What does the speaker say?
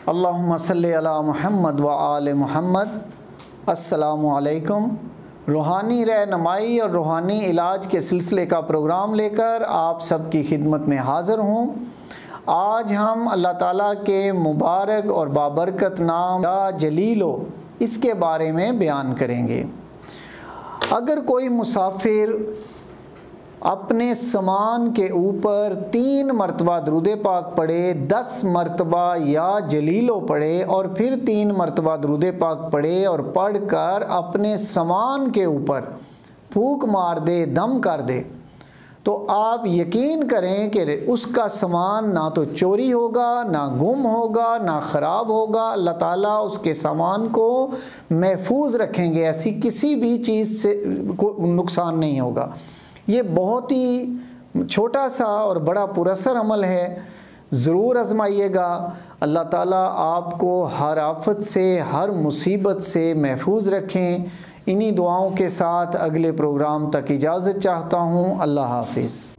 اللہم صلی علی محمد و آل محمد۔ السلام علیکم۔ روحانی رہنمائی اور روحانی علاج کے سلسلے کا پروگرام لے کر آپ سب کی خدمت میں حاضر ہوں۔ آج ہم اللہ تعالیٰ کے مبارک اور بابرکت نام یا جلیلو اس کے بارے میں بیان کریں گے۔ اگر کوئی مسافر اپنے سامان کے اوپر 3 مرتبہ درود پاک پڑھے، 10 مرتبہ یا جلیلو پڑھے اور پھر 3 مرتبہ درود پاک پڑھے اور پڑھ کر اپنے سامان کے اوپر پھونک مار دے، دم کر دے، تو آپ یقین کریں کہ اس کا سامان نہ تو چوری ہوگا، نہ گم ہوگا، نہ خراب ہوگا۔ اللہ تعالیٰ اس کے سامان کو محفوظ رکھیں گے، ایسی کسی بھی چیز سے نقصان نہیں ہوگا۔ یہ بہت ہی چھوٹا سا اور بڑا پر اثر عمل ہے، ضرور آزمائیے گا۔ اللہ تعالیٰ آپ کو ہر آفت سے، ہر مصیبت سے محفوظ رکھیں۔ انہی دعاؤں کے ساتھ اگلے پروگرام تک اجازت چاہتا ہوں۔ اللہ حافظ۔